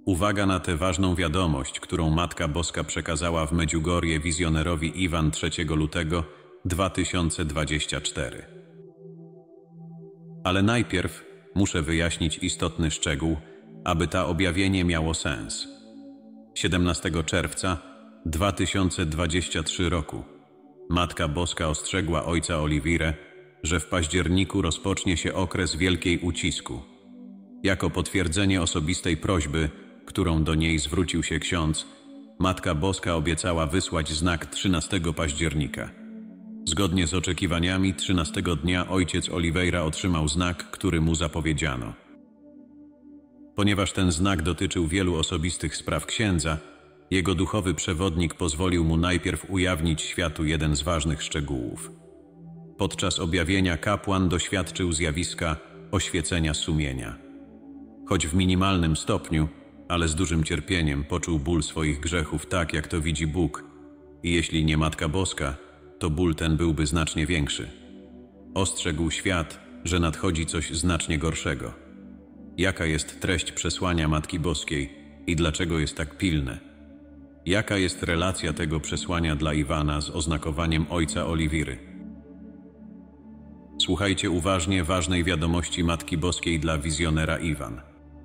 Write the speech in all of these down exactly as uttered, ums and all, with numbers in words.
Uwaga na tę ważną wiadomość, którą Matka Boska przekazała w Medjugorje wizjonerowi Iwan trzeciego lutego dwa tysiące dwudziestego czwartego. Ale najpierw muszę wyjaśnić istotny szczegół, aby to objawienie miało sens. siedemnastego czerwca dwa tysiące dwudziestego trzeciego roku Matka Boska ostrzegła ojca Oliveirę, że w październiku rozpocznie się okres wielkiej ucisku. Jako potwierdzenie osobistej prośby, którą do niej zwrócił się ksiądz, Matka Boska obiecała wysłać znak trzynastego października. Zgodnie z oczekiwaniami trzynastego dnia ojciec Oliveira otrzymał znak, który mu zapowiedziano. Ponieważ ten znak dotyczył wielu osobistych spraw księdza, jego duchowy przewodnik pozwolił mu najpierw ujawnić światu jeden z ważnych szczegółów. Podczas objawienia kapłan doświadczył zjawiska oświecenia sumienia. Choć w minimalnym stopniu, ale z dużym cierpieniem poczuł ból swoich grzechów tak, jak to widzi Bóg. I jeśli nie Matka Boska, to ból ten byłby znacznie większy. Ostrzegł świat, że nadchodzi coś znacznie gorszego. Jaka jest treść przesłania Matki Boskiej i dlaczego jest tak pilne? Jaka jest relacja tego przesłania dla Iwana z oznakowaniem ojca Oliviry? Słuchajcie uważnie ważnej wiadomości Matki Boskiej dla wizjonera Iwan.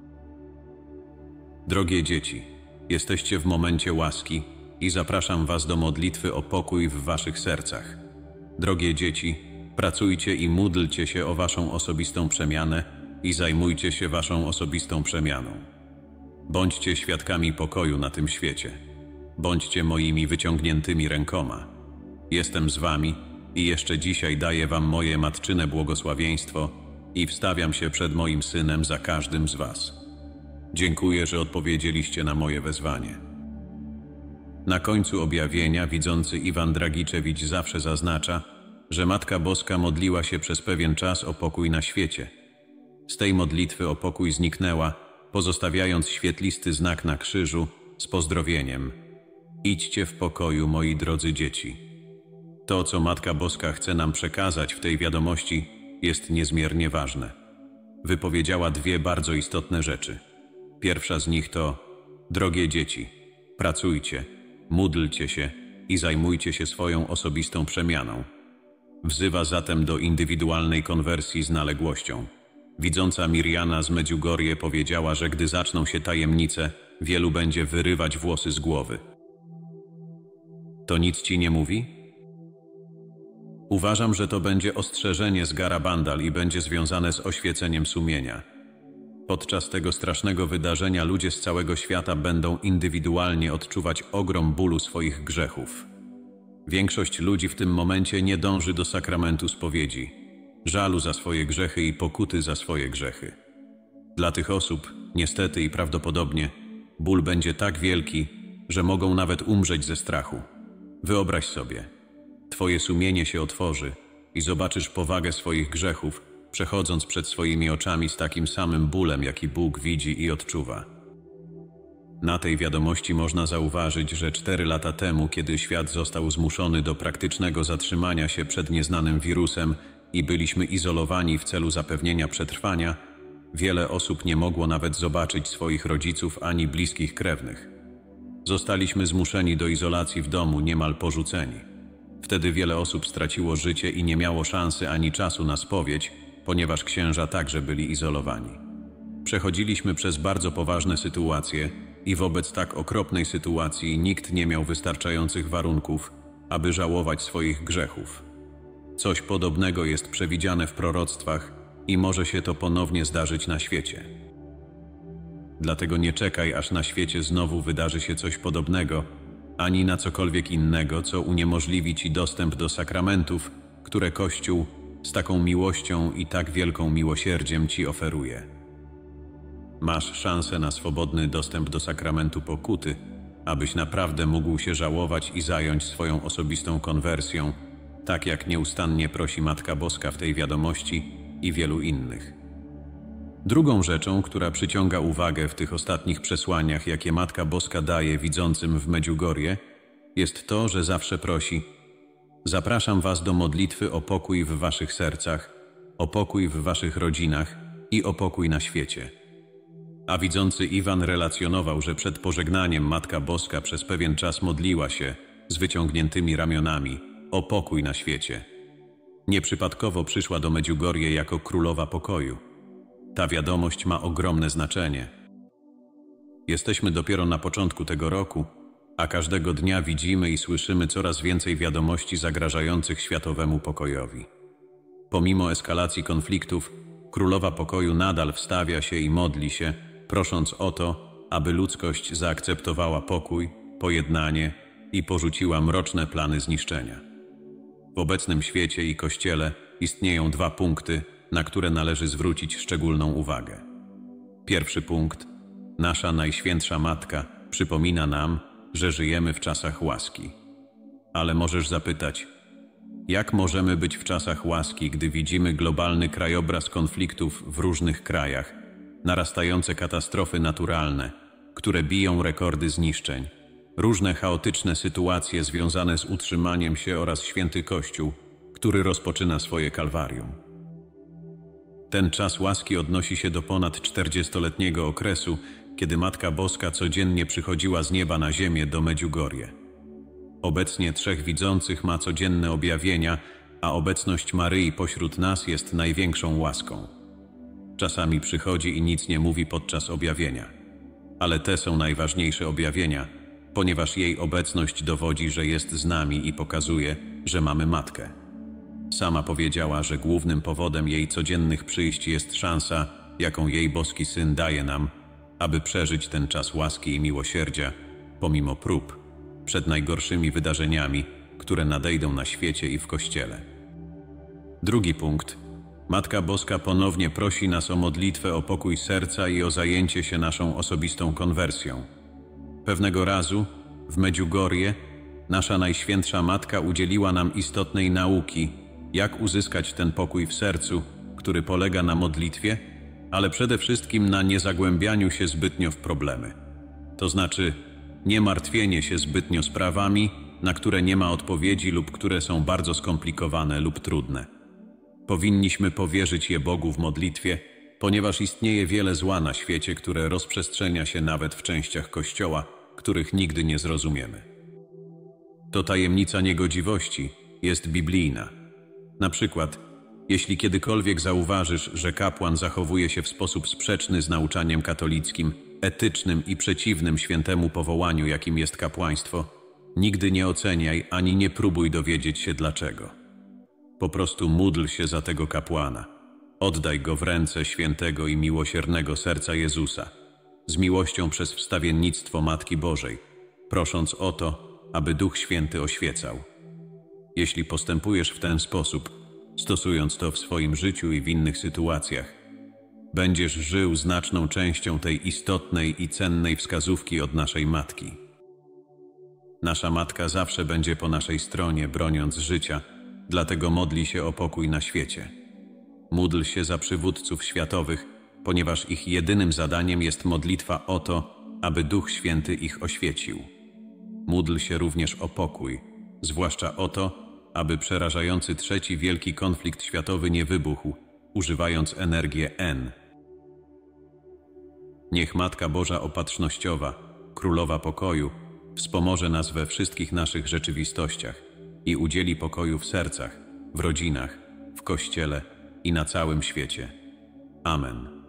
Drogie dzieci, jesteście w momencie łaski i zapraszam was do modlitwy o pokój w waszych sercach. Drogie dzieci, pracujcie i módlcie się o waszą osobistą przemianę i zajmujcie się waszą osobistą przemianą. Bądźcie świadkami pokoju na tym świecie. Bądźcie moimi wyciągniętymi rękoma. Jestem z wami i jeszcze dzisiaj daję wam moje matczyne błogosławieństwo i wstawiam się przed moim Synem za każdym z was. Dziękuję, że odpowiedzieliście na moje wezwanie. Na końcu objawienia widzący Iwan Dragiczewicz zawsze zaznacza, że Matka Boska modliła się przez pewien czas o pokój na świecie. Z tej modlitwy o pokój zniknęła, pozostawiając świetlisty znak na krzyżu z pozdrowieniem: idźcie w pokoju, moi drodzy dzieci. To, co Matka Boska chce nam przekazać w tej wiadomości, jest niezmiernie ważne. Wypowiedziała dwie bardzo istotne rzeczy. Pierwsza z nich to: drogie dzieci, pracujcie, módlcie się i zajmujcie się swoją osobistą przemianą. Wzywa zatem do indywidualnej konwersji z naległością. Widząca Mirjana z Medjugorje powiedziała, że gdy zaczną się tajemnice, wielu będzie wyrywać włosy z głowy. To nic ci nie mówi? Uważam, że to będzie ostrzeżenie z Garabandal i będzie związane z oświeceniem sumienia. Podczas tego strasznego wydarzenia ludzie z całego świata będą indywidualnie odczuwać ogrom bólu swoich grzechów. Większość ludzi w tym momencie nie dąży do sakramentu spowiedzi, żalu za swoje grzechy i pokuty za swoje grzechy. Dla tych osób, niestety i prawdopodobnie, ból będzie tak wielki, że mogą nawet umrzeć ze strachu. Wyobraź sobie, twoje sumienie się otworzy i zobaczysz powagę swoich grzechów, przechodząc przed swoimi oczami z takim samym bólem, jaki Bóg widzi i odczuwa. Na tej wiadomości można zauważyć, że cztery lata temu, kiedy świat został zmuszony do praktycznego zatrzymania się przed nieznanym wirusem i byliśmy izolowani w celu zapewnienia przetrwania, wiele osób nie mogło nawet zobaczyć swoich rodziców ani bliskich krewnych. Zostaliśmy zmuszeni do izolacji w domu, niemal porzuceni. Wtedy wiele osób straciło życie i nie miało szansy ani czasu na spowiedź, ponieważ księża także byli izolowani. Przechodziliśmy przez bardzo poważne sytuacje i wobec tak okropnej sytuacji nikt nie miał wystarczających warunków, aby żałować swoich grzechów. Coś podobnego jest przewidziane w proroctwach i może się to ponownie zdarzyć na świecie. Dlatego nie czekaj, aż na świecie znowu wydarzy się coś podobnego, ani na cokolwiek innego, co uniemożliwi ci dostęp do sakramentów, które Kościół z taką miłością i tak wielką miłosierdziem ci oferuje. Masz szansę na swobodny dostęp do sakramentu pokuty, abyś naprawdę mógł się żałować i zająć swoją osobistą konwersją, tak jak nieustannie prosi Matka Boska w tej wiadomości i wielu innych. Drugą rzeczą, która przyciąga uwagę w tych ostatnich przesłaniach, jakie Matka Boska daje widzącym w Medjugorje, jest to, że zawsze prosi: zapraszam was do modlitwy o pokój w waszych sercach, o pokój w waszych rodzinach i o pokój na świecie. A widzący Iwan relacjonował, że przed pożegnaniem Matka Boska przez pewien czas modliła się z wyciągniętymi ramionami o pokój na świecie. Nieprzypadkowo przyszła do Medjugorje jako królowa pokoju. Ta wiadomość ma ogromne znaczenie. Jesteśmy dopiero na początku tego roku, a każdego dnia widzimy i słyszymy coraz więcej wiadomości zagrażających światowemu pokojowi. Pomimo eskalacji konfliktów, królowa pokoju nadal wstawia się i modli się, prosząc o to, aby ludzkość zaakceptowała pokój, pojednanie i porzuciła mroczne plany zniszczenia. W obecnym świecie i Kościele istnieją dwa punkty, na które należy zwrócić szczególną uwagę. Pierwszy punkt. Nasza Najświętsza Matka przypomina nam, że żyjemy w czasach łaski. Ale możesz zapytać, jak możemy być w czasach łaski, gdy widzimy globalny krajobraz konfliktów w różnych krajach, narastające katastrofy naturalne, które biją rekordy zniszczeń, różne chaotyczne sytuacje związane z utrzymaniem się oraz święty Kościół, który rozpoczyna swoje kalwarium. Ten czas łaski odnosi się do ponad czterdziestoletniego okresu, kiedy Matka Boska codziennie przychodziła z nieba na ziemię do Medjugorje. Obecnie trzech widzących ma codzienne objawienia, a obecność Maryi pośród nas jest największą łaską. Czasami przychodzi i nic nie mówi podczas objawienia. Ale te są najważniejsze objawienia, ponieważ jej obecność dowodzi, że jest z nami i pokazuje, że mamy Matkę. Sama powiedziała, że głównym powodem jej codziennych przyjść jest szansa, jaką jej boski Syn daje nam, aby przeżyć ten czas łaski i miłosierdzia, pomimo prób, przed najgorszymi wydarzeniami, które nadejdą na świecie i w Kościele. Drugi punkt. Matka Boska ponownie prosi nas o modlitwę o pokój serca i o zajęcie się naszą osobistą konwersją. Pewnego razu, w Medjugorje, nasza Najświętsza Matka udzieliła nam istotnej nauki, jak uzyskać ten pokój w sercu, który polega na modlitwie, ale przede wszystkim na niezagłębianiu się zbytnio w problemy. To znaczy, nie martwienie się zbytnio sprawami, na które nie ma odpowiedzi lub które są bardzo skomplikowane lub trudne. Powinniśmy powierzyć je Bogu w modlitwie, ponieważ istnieje wiele zła na świecie, które rozprzestrzenia się nawet w częściach Kościoła, których nigdy nie zrozumiemy. To tajemnica niegodziwości jest biblijna. Na przykład, jeśli kiedykolwiek zauważysz, że kapłan zachowuje się w sposób sprzeczny z nauczaniem katolickim, etycznym i przeciwnym świętemu powołaniu, jakim jest kapłaństwo, nigdy nie oceniaj ani nie próbuj dowiedzieć się dlaczego. Po prostu módl się za tego kapłana. Oddaj go w ręce świętego i miłosiernego serca Jezusa, z miłością przez wstawiennictwo Matki Bożej, prosząc o to, aby Duch Święty oświecał. Jeśli postępujesz w ten sposób, stosując to w swoim życiu i w innych sytuacjach, będziesz żył znaczną częścią tej istotnej i cennej wskazówki od naszej Matki. Nasza Matka zawsze będzie po naszej stronie, broniąc życia, dlatego modli się o pokój na świecie. Módl się za przywódców światowych, ponieważ ich jedynym zadaniem jest modlitwa o to, aby Duch Święty ich oświecił. Módl się również o pokój, zwłaszcza o to, aby przerażający trzeci wielki konflikt światowy nie wybuchł, używając energię N. Niech Matka Boża Opatrznościowa, Królowa Pokoju, wspomoże nas we wszystkich naszych rzeczywistościach i udzieli pokoju w sercach, w rodzinach, w Kościele i na całym świecie. Amen.